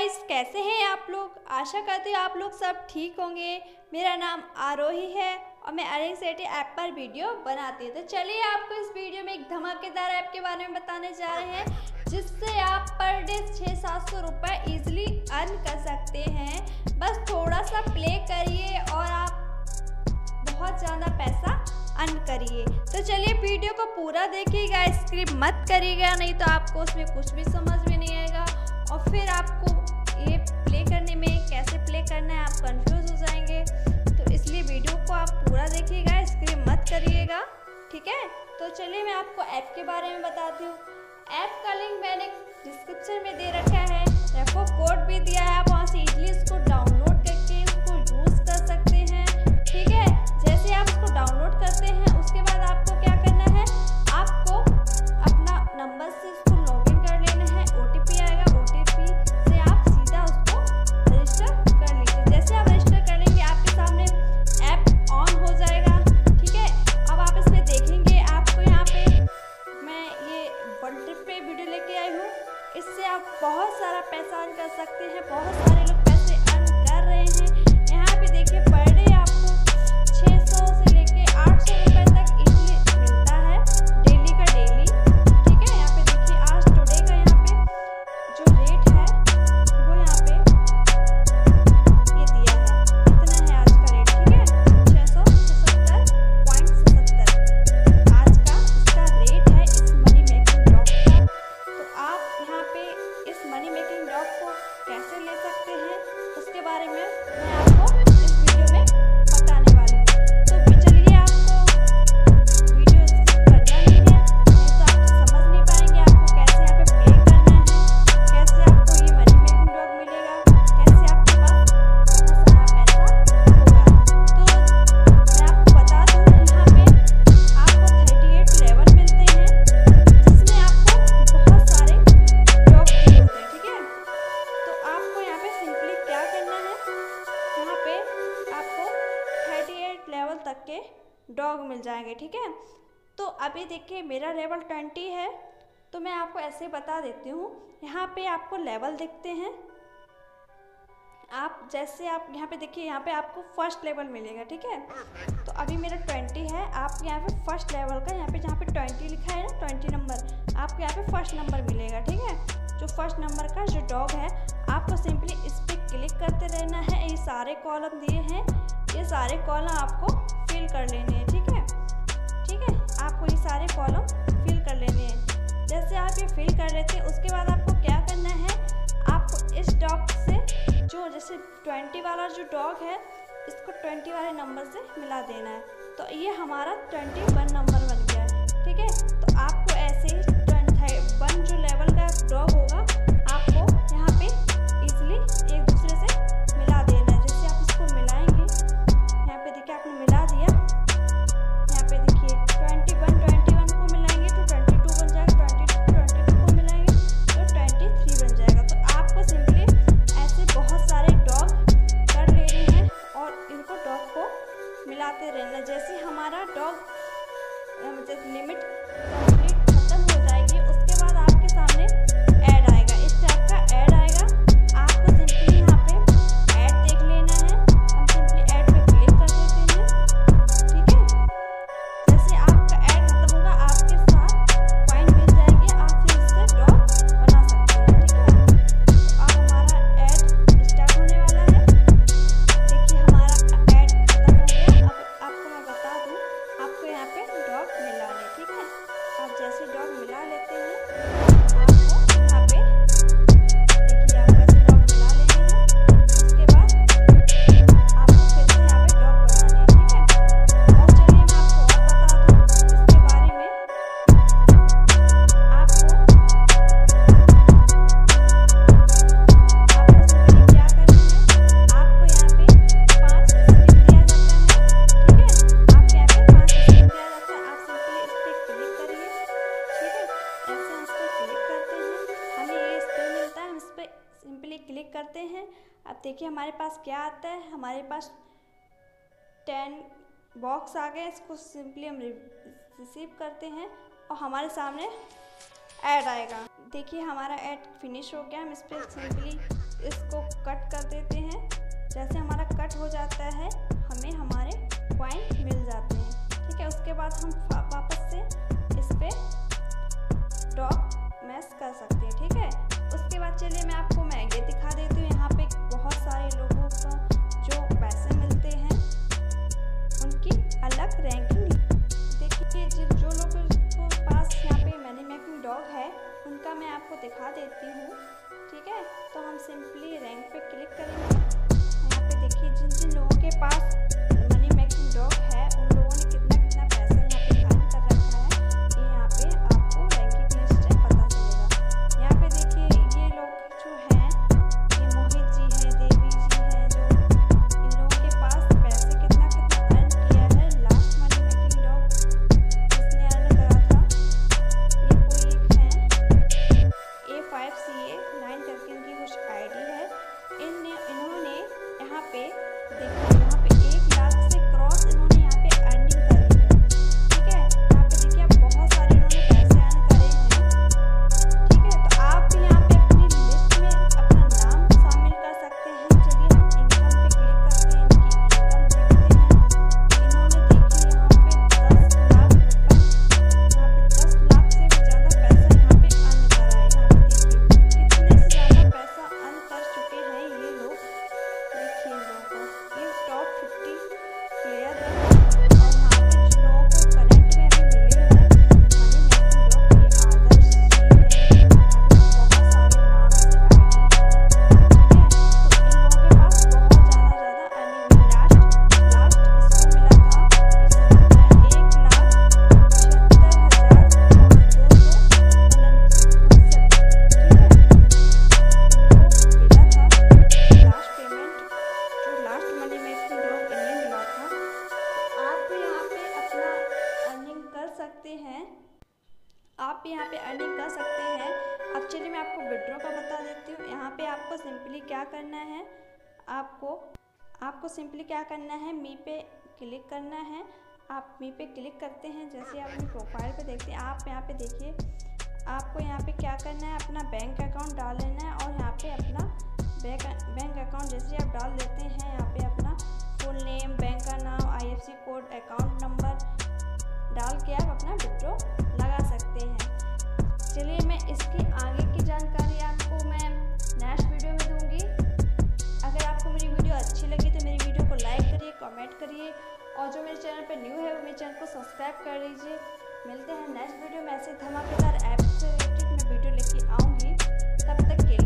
Guys, कैसे हैं आप लोग। आशा करती हूँ आप लोग सब ठीक होंगे। मेरा नाम आरोही है और मैं अरेंग ऐप पर वीडियो बनाती हूँ। तो चलिए आपको इस वीडियो में एक धमाकेदार ऐप के बारे में बताने जा रहे हैं, जिससे आप पर डे 600-700 रुपये ईजिली अर्न कर सकते हैं। बस थोड़ा सा प्ले करिए और आप बहुत ज़्यादा पैसा अर्न करिए। तो चलिए वीडियो को पूरा देखिएगा, स्किप मत करिएगा, नहीं तो आपको उसमें कुछ भी समझ में नहीं आएगा और फिर आपको ये प्ले करने में कैसे प्ले करना है आप कंफ्यूज हो जाएंगे। तो इसलिए वीडियो को आप पूरा देखिएगा, स्किप मत करिएगा, ठीक है। तो चलिए मैं आपको ऐप के बारे में बताती हूँ। ऐप का लिंक मैंने डिस्क्रिप्शन में दे रखा है, रेफर कोड भी दिया है, आप वहाँ से इजीली इसको डाउनलोड करके इसको यूज़ कर सकते हैं, ठीक है। जैसे आप इसको डाउनलोड करते हैं उसके बाद आपको क्या करना है, आपको अपना नंबर से इसको लॉगिन कर लेना है। OTP आएगा, OTP से आप सीधा उसको रजिस्टर कर लीजिए। जैसे आप रजिस्टर कर लेंगे आपके सामने ऐप ऑन हो जाएगा, ठीक है। अब आप इसमें देखेंगे आपको यहाँ पे मैं ये वन ट्रिप पे वीडियो लेके आई हूँ। इससे आप बहुत सारा पैसा अर्न कर सकते हैं। बहुत सारे लोग पैसे अर्न कर रहे हैं। यहाँ पे देखिए पर डे आपको 600 से लेके 800 रुपये तक इजीली मिलता है, डेली का डेली, ठीक है। यहाँ पे देखिए आज टुडे का यहाँ पे जो रेट है वो यहाँ पे ये दिया है, इतना है आज का रेट, ठीक है। 677.77 आज का इसका रेट है इस मनी मेकिंग डॉग का। तो आप यहाँ पे इस मनी मेकिंग डॉग को कैसे ले सकते हैं उसके बारे में मैं आपको इस वीडियो में बताने वाली हूँ। तो चलिए आपको वीडियो स्किप करना नहीं है, नहीं तो आप समझ नहीं पाएंगे आपको कैसे यहाँ पे प्ले करना है, कैसे आपको ये मनी मेकिंग डॉग मिलेगा, कैसे आपके पास बहुत सारा पैसा होगा। तो मैं आपको बता दूँ यहाँ पे आपको 38 लेवल मिलते हैं, जिसमें आपको बहुत सारे डॉग मिलते हैं, ठीक है। तो आपको यहाँ पे सिंपली क्या करना है, यहाँ पे आपको 38 लेवल तक के डॉग मिल जाएंगे, ठीक है। तो अभी देखिए मेरा लेवल 20 है, तो मैं आपको ऐसे बता देती हूँ। यहाँ पे आपको लेवल दिखते हैं, आप जैसे आप यहाँ पे देखिए, यहाँ पे आपको फर्स्ट लेवल मिलेगा, ठीक है। तो अभी मेरा 20 है, आप यहाँ पे फर्स्ट लेवल का यहाँ पे जहाँ पे 20 लिखा है ना, 20 नंबर, आपको यहाँ पे फर्स्ट नंबर मिलेगा, ठीक है। जो फर्स्ट नंबर का जो डॉग है आपको सिंपली इस पर क्लिक करते रहना है। ये सारे कॉलम दिए हैं, ये सारे कॉलम आपको फिल कर लेने हैं, ठीक है, ठीक है। आपको ये सारे कॉलम फिल कर लेने हैं। जैसे आप ये फिल कर लेते हैं उसके बाद आपको क्या करना है, आपको इस डॉग से जो जैसे 20 वाला जो डॉग है इसको 20 वाले नंबर से मिला देना है। तो ये हमारा 21 नंबर बन गया है, ठीक है। तो आपको ऐसे ही 21 जो लेवल का डॉग होगा आपको यहाँ पे इजीली एक दूसरे से मिला देना है। जैसे आप इसको मिलाएंगे, यहाँ पे देखिए आपने मिला दिया, यहाँ पे देखिए 21 को मिलाएंगे तो 22 बन जाएगा, 22 को मिलाएंगे तो 23 बन जाएगा। तो आपको सिंपली ऐसे बहुत सारे डॉग कर लेने हैं और इनको डॉग को मिलाते रहना। जैसे हमारा डॉग लिमिट कंप्लीट खत्म हो जाएगी उसके बाद आपके सामने ऐड आएगा, इस टाइप का ऐड आएगा। आपको सिंपली यहाँ पे ऐड देख लेना है, हम सिंपली ऐड पे क्लिक कर देते हैं, ठीक है। जैसे आपका ऐड खत्म होगा आपके साथ कॉइन मिल जाएंगे, आप फिर इससे डॉग बना सकते हैं, ठीक है। तो अब हमारा ऐड स्टार्ट होने वाला है। देखिए हमारा ऐड खत्म हो गया। अब आपको मैं बता दूँ, आपको यहाँ पे डॉग मिला ले, ठीक है। आप जैसे डॉग मिला लेते हैं आपको यहाँ पे देखिए आप कैसे डॉग मिला लेंगे हैं। उसके बाद आपको फिर से यहाँ पे डॉग बनाने हैं, ठीक है। और चलिए मैं आपको और बता दूँ इसके बारे में। आपको सिंपली क्या करना है, आपको यहाँ पे 5 स्किप दिया जाता है, ठीक है। आपके यहाँ पे 5 स्किप दिया जाता है, आप सिंपली इस पर क्लिक करिए, ठीक है। ऐसे हम इस पर क्लिक करते हैं, हमें ये स्किल मिलता है, हम इस पर सिंपली क्लिक करते हैं। अब देखिए हमारे पास क्या आता है, हमारे पास 10 बॉक्स आ गए, इसको सिंपली हम रिसीव करते हैं और हमारे सामने ऐड आएगा। देखिए हमारा ऐड फिनिश हो गया, हम इस पर सिंपली इसको कट कर देते हैं। जैसे हमारा कट हो जाता है हमें हमारे कॉइन मिल जाते हैं, ठीक है। उसके बाद हम वापस से इस पर डॉग मैश कर सकते हैं, ठीक है। उसके बाद चलिए मैं आपको ये दिखा देती हूँ। यहाँ पे बहुत सारे लोगों को जो पैसे मिलते हैं उनकी अलग रैंकिंग। देखिए जो लोगों के पास यहाँ पे मनी मेकिंग डॉग है उनका मैं आपको दिखा देती हूँ, ठीक है। तो हम सिंपली रैंक पे क्लिक करेंगे। यहाँ पे देखिए जिन जिन लोगों के पास मनी मेकिंग डॉग है उन लोगों ने कितना कितना पैसा यहाँ पे अर्न कर रखा है, ये यहाँ पे आपको रैंकिंग लिस्ट से पता चलेगा। यहाँ पे देखिए ये लोग जो हैं, ये मोहित जी हैं, देवी जी हैं, जो इन लोगों के पास पैसे कितना कितना अर्न किया है। लास्ट मनी मेकिंग डॉग जिसने अर्न करा था ये कोई एक है A5CA9 करके इनकी कुछ आईडी है। इन्होंने यहाँ पे देखिए यहाँ पे 1 लाख से क्रॉस इन्होंने यहाँ पे अर्निंग करी है, ठीक है। यहाँ पे देखिए आप बहुत सारे इन्होंने पैसे अर्न करे हैं, ठीक है। तो आप भी यहाँ पे अपनी लिस्ट में अपना नाम शामिल कर सकते हैं। चलिए हम इनकम पे क्लिक करते हैं, इनकी इनकम देखते हैं। इन्होंने देखिए यहाँ पे 10 लाख यहाँ पे 10 लाख से भी ज़्यादा पैसा यहाँ पे अर्न करा है। यहाँ पे देखिए कितने से ज़्यादा पैसा अर्न कर चुके हैं ये लोग। देखिए इन लोगों को ये टॉप 50 प्लेयर है और यहाँ पे जिन लोगों को करंट में अभी मिले हैं मनी मेकिंग डॉग, ये आदर्श जी है, यहाँ पे बहुत सारे नाम से आईडी है, ठीक है। तो इन लोगों के पास बहुत ज़्यादा अर्निंग है। लास्ट इसको मिला था इस समय 1,60,000 आप भी यहाँ पे अर्निंग कर सकते हैं। अब चलिए मैं आपको विड्रॉ का बता देती हूँ। यहाँ पे आपको सिंपली क्या करना है, आपको सिंपली क्या करना है, मी पे क्लिक करना है। आप मी पे क्लिक करते हैं, जैसे आप अपनी प्रोफाइल पे देखते हैं, आप यहाँ पे देखिए आपको यहाँ पे क्या करना है, अपना बैंक अकाउंट डाल लेना है। और यहाँ पे अपना बैंक अकाउंट जैसे आप डाल देते हैं, यहाँ पे अपना फुल नेम, बैंक का नाम, IFSC कोड, अकाउंट नंबर डाल के आप अपना विड्रॉ लगा सकते हैं। चलिए मैं इसकी आगे की जानकारी आपको मैं नेक्स्ट वीडियो में दूंगी। अगर आपको मेरी वीडियो अच्छी लगी तो मेरी वीडियो को लाइक करिए, कमेंट करिए और जो मेरे चैनल पर न्यू है वो मेरे चैनल को सब्सक्राइब कर लीजिए। मिलते हैं नेक्स्ट वीडियो में ऐसे धमाकेदार ऐप से रिलेटेड मैं वीडियो लेके आऊँगी। तब तक के लिए